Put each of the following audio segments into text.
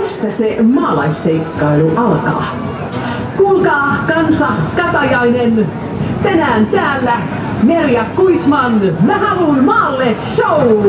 Tästä se maalaisseikkailu alkaa. Kuulkaa kansa katajainen, tänään täällä Merja Kuisman, mä haluun maalle show!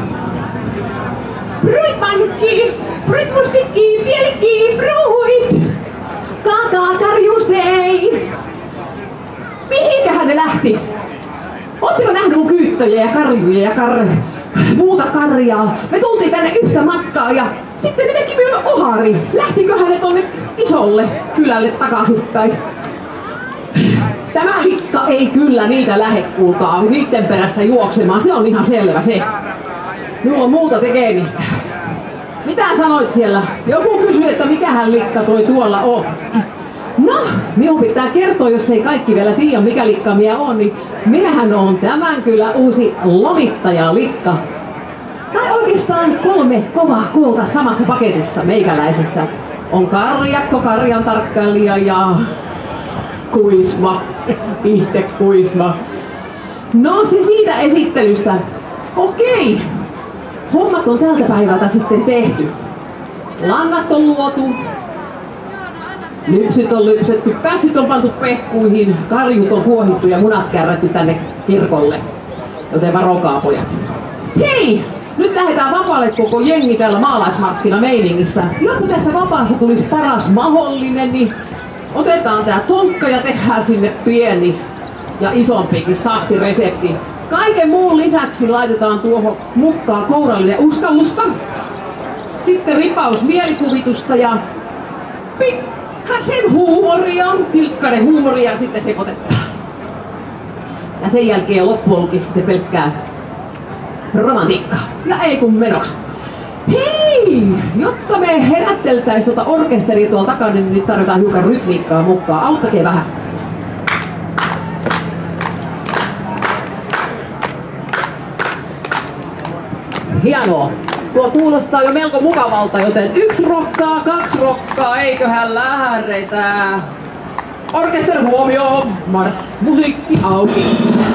Pruitmaisetkin, pruitmustikki, vielikki, pruuhuit! Kaakaa karjusei! Mihinkähän ne lähti? Ootteko nähnyt mun kyyttöjä ja karjuja ja muuta karjaa? Me tultiin tänne yhtä matkaa ja sitten ne teki minulle ohari. Lähtiköhän ne tonne isolle kylälle takaisinpäin? Tämä likka ei kyllä niitä lähde, kuulkaa, niitten perässä juoksemaan. Se on ihan selvä se. Minulla on muuta tekemistä. Mitä sanoit siellä? Joku kysyi, että mikähän likka toi tuolla on. No, minun pitää kertoa, jos ei kaikki vielä tiedä, mikä likka minä on, niin minähän on tämän kyllä uusi lomittajalikka. Tai oikeastaan 3 kovaa koolta samassa paketissa meikäläisessä. On karjakko, karjan tarkkailija ja Kuisma, itse Kuisma. No se siitä esittelystä. Okei, hommat on tältä päivältä sitten tehty. Lannat on luotu. Lypsyt on lypsetty, pässit on pantu pehkuihin, karjut on kuohittu ja munat kärrätty tänne kirkolle. Joten varokaa pojat. Hei! Nyt lähdetään vapaalle koko jengi täällä maalaismarkkinameiningissä. Jotta tästä vapaasta tulisi paras mahdollinen, niin otetaan tää tonkka ja tehdään sinne pieni ja isompikin sahtiresepti. Kaiken muun lisäksi laitetaan tuohon mukaan kourallinen uskallusta. Sitten ripaus mielikuvitusta ja pikkasen huumoria, tilkkainen huumoria ja sitten sekoitetaan. Ja sen jälkeen loppuunkin sitten pelkkää romantiikkaa. Ja ei kun menoksi. Hei! Jotta me herätteltäis tuota orkesteria tuolla takana, niin nyt tarvitaan hiukan rytmiikkaa mukaan. Auttakee vähän. Hienoa. Tuo kuulostaa jo melko mukavalta, joten 1 rokkaa, 2 rokkaa, eiköhän lähdetä. Orkester huomioon, mars, musiikki auki.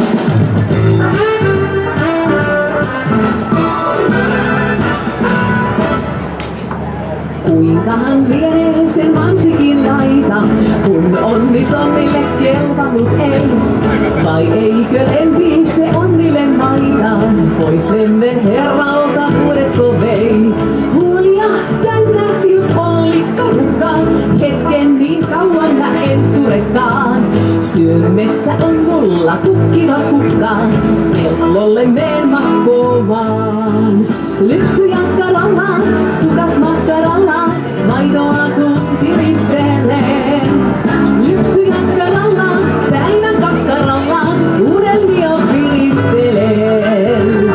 Kuinkahan lienee sen vansikin laita, kun onni sonnille kelvannut ei? Vai eikö lempi se onnille maita, pois lemmen herralta vuodetko vei? Huolia täynnä, jos on likkarukka, hetken niin kauan mä en surekaan. Syömessä on mulla kukkiva kukka, pellolle meen makkomaan. Lypsy jakkaralla, sukat makkaralla, maitoa kun piristeleen. Lypsy jakkaralla, päivän kakkaralla, uudellia piristeleen.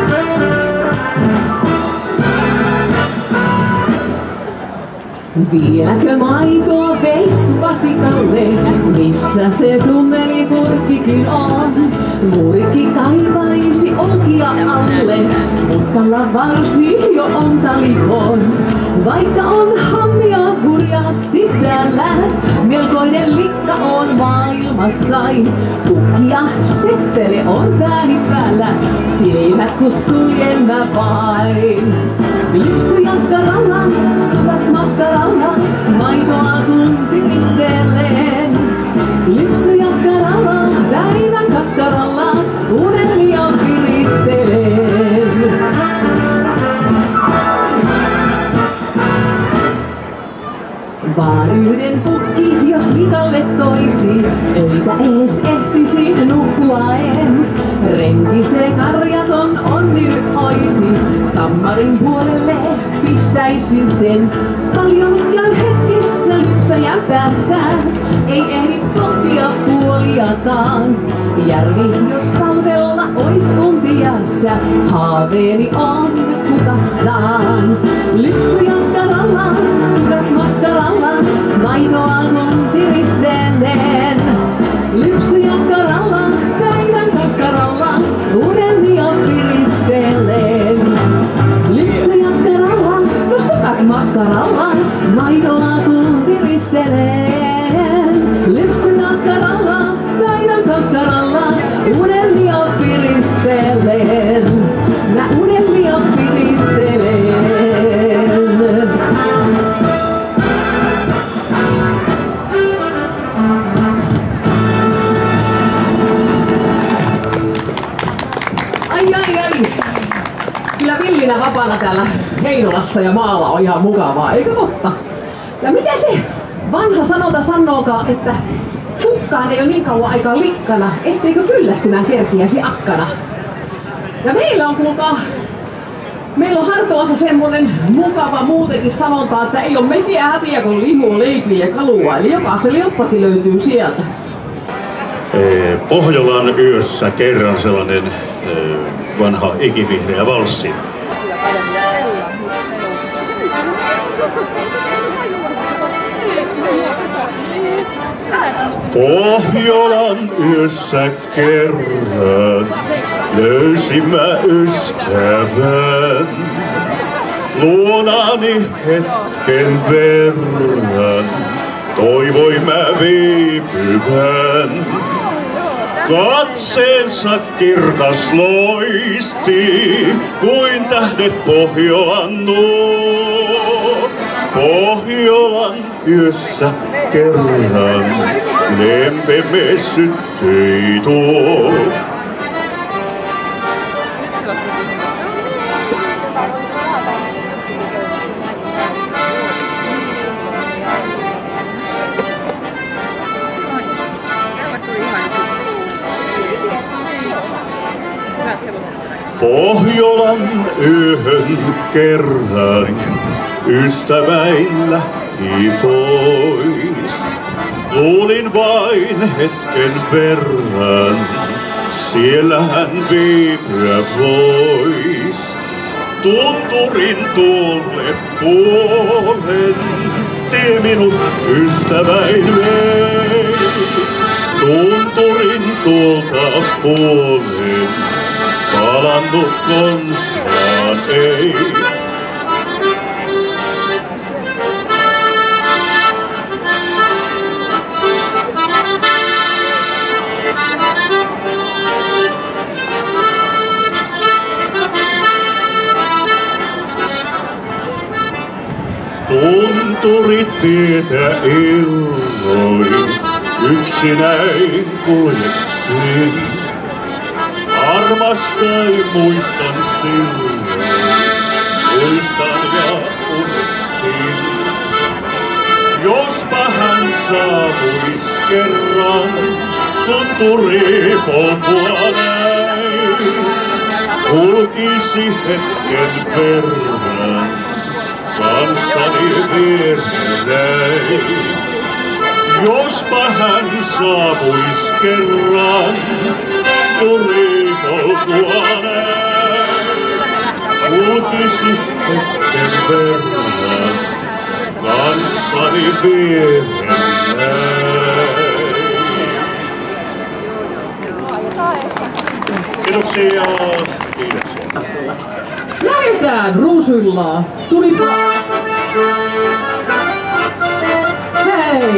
Vieläkö maitoa veis vasikalle, missä se tummelipurkkikin on? Murkki kaivaisi olkia alle, mutkalla varsi jo on talikon. Vaikka on hammia hurjasti täällä, melkoinen likka on maailmassain. Pukki ja seppele on pääni päällä, silmät kustuljen mä vain. Lypsy jakkaralla, sukat makkaralla, maitoa kun piristelen. Lypsy jakkaralla, päivän kakkaralla, unelmia piristelen. Vaan yhden pukki, jos likalle toisi, öitä ees ehtisi nukkua en. Renki se karjaton onni oisi, kammarin puolelle pistäisin sen. Paljon käy hetkessä lypsäjän päässä, ei ehdi pohtia puoliakaan. Järvi jos talvella ois umpiässä, haaveeni on kukassaan. Lypsy jakkaralla, sukat makkaralla, maitoa kun piristelen. Lypsy jakkaralla, päivän kakkaralla, unelmia piristelen. Lypsy jakkaralla, no sukat makkaralla, maitoa kun piristelen. Lypsy jakkaralla, päivän kakkaralla, unelmia piristelen. Mä unelmia piristelen. Heinolassa ja maalla on ihan mukavaa, eikö totta? Ja mitä se vanha sanonta sanookaan, että kukkaan ei ole niin kauan aikaa likkana, etteikö kyllästymään kertiäsi akkana. Ja meillä on kuulkaa, meillä on Hartolassa semmonen mukava muutenkin sanonta, että ei ole mekiä hätiä, kun limua, leipiä ja kalua. Eli jokaiselle jotakin löytyy sieltä. Pohjolan yössä kerran sellainen vanha ikivihreä valssi. Pohjolan yössä kerran löysin mä ystävän. Luonani hetken verran toivoi mä viipyvän. Katseensa kirkas loisti, kuin tähdet Pohjolan nuo. Pohjolan yössä kerran lempemme syttyi tuo. Pohjolan yöhön kerran ystäväin lähti pois. Luulin vain hetken verran, siellä hän viipyä vois. Tunturin tuolle puolen, tie minut ystäväin vei. Tunturin tuolta puolen, palannut konsaan ei. Tunturitietä illoin yksinäin kuljetsin. Armastain muistan silloin, muistan ja uneksin. Jospa hän saavuis kerran, tunturi polkua näin. Kulkisi hetken verran, kanssani vierelläin. Jospa hän saavuis kerran, tunturi polkua näin. Kulkisi hetken verran, kanssani vierelläin. Kiitoksia. Kiitoksia. Lähetään ruusuilla. Tulipa. Hei.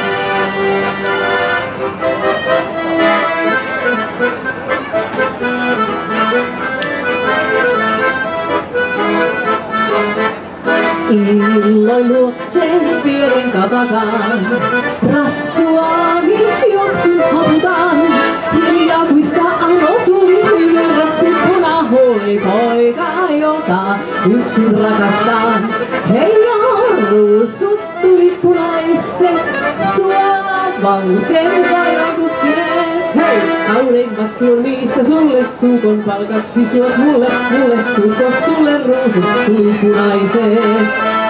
Illoin luokseen vierin kapataan, ratsuani juoksun haputaan. Hiljaa kuista alo tuli hyvin ratsin punahoi poika, jota yksin rakastaan. Hei ja ruusut tuli punaiset, suolat valteen vairakukkinen. Hei, kauneimmat tuon niistä sulle suukon palkaksi, suot mulle suukko, sulle ruusut tuli punaiset.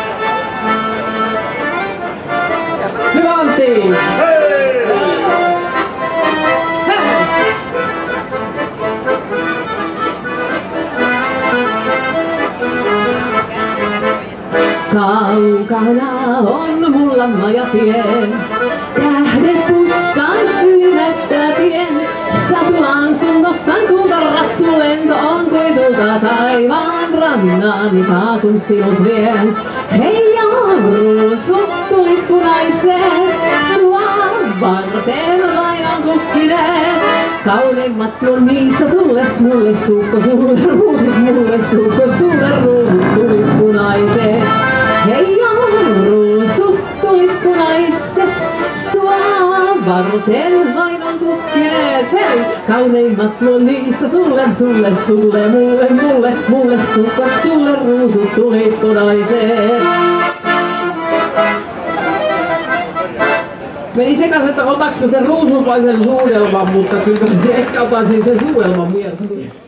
Hyvä Antti! Kaukana on mulla majatie, tähdet pustan yli näyttää tien. Satulaan sun nostan kultaratsu, lento on kuitulta taivaan rannan, kun sinut vien. Hei ja ruusut tuli punaiset, sua varten vain on kukkinen. Kauneimmat tuon niistä sulle, mulle suukko, sulle ruusut, mulle suukko, sulle ruusut tuli punaiset. Hei ja ruusut tuli punaiset, sua varten vain on on kukkineet, hei! Kauneimmat tuon niistä sulle, mulle, sukka sulle, ruusut tuli punaiseen. Meni sekas, että otaks mä sen ruusun vai sen suudelman, mutta kyllä se ehkä otan sen suudelman mieltä.